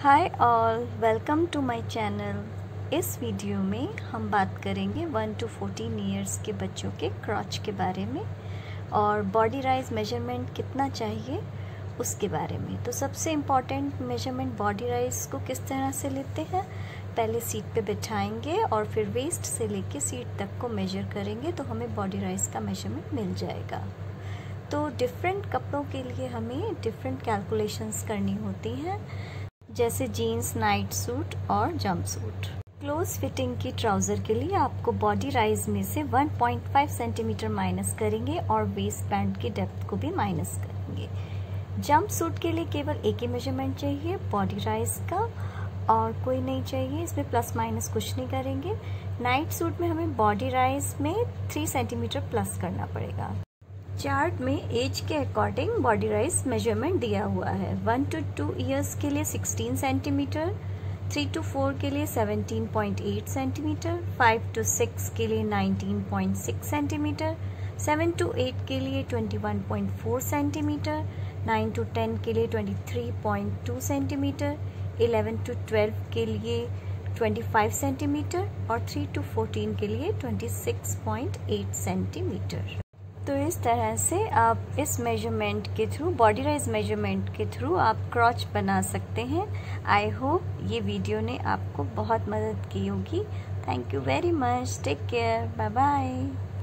Hi all, welcome to my channel. इस video में हम बात करेंगे 1 to 14 ईयर्स के बच्चों के क्रॉच के बारे में और बॉडी राइज मेजरमेंट कितना चाहिए उसके बारे में। तो सबसे इम्पॉर्टेंट मेजरमेंट बॉडी राइज को किस तरह से लेते हैं, पहले सीट पे बिठाएंगे और फिर वेस्ट से लेके सीट तक को मेजर करेंगे तो हमें बॉडी राइज का मेजरमेंट मिल जाएगा। तो डिफरेंट कपड़ों के लिए हमें डिफरेंट कैलकुलेशंस करनी होती हैं, जैसे जीन्स, नाइट सूट और जंप सूट। क्लोज फिटिंग की ट्राउज़र के लिए आपको बॉडी राइज में से 1.5 सेंटीमीटर माइनस करेंगे और वेस्ट बैंड की डेप्थ को भी माइनस करेंगे। जंप सूट के लिए केवल एक ही मेजरमेंट चाहिए, बॉडी राइज का, और कोई नहीं चाहिए, इसमें प्लस माइनस कुछ नहीं करेंगे। नाइट सूट में हमें बॉडी राइज में 3 सेंटीमीटर प्लस करना पड़ेगा। चार्ट में एज के अकॉर्डिंग बॉडी राइज मेजरमेंट दिया हुआ है। 1 to 2 ईयर्स के लिए 16 सेंटीमीटर, 3 to 4 के लिए 17.8 सेंटीमीटर, 5 to 6 के लिए 19.6 सेंटीमीटर, 7 to 8 के लिए 21.4 सेंटीमीटर, 9 to 10 के लिए 23.2 सेंटीमीटर, 11 to 12 के लिए 25 सेंटीमीटर और 3 to 14 के लिए 26.8 सेंटीमीटर। तो इस तरह से आप इस मेजरमेंट के थ्रू, बॉडी राइज मेजरमेंट के थ्रू आप क्रॉच बना सकते हैं। आई होप ये वीडियो ने आपको बहुत मदद की होगी। Thank you very much. Take care. Bye bye.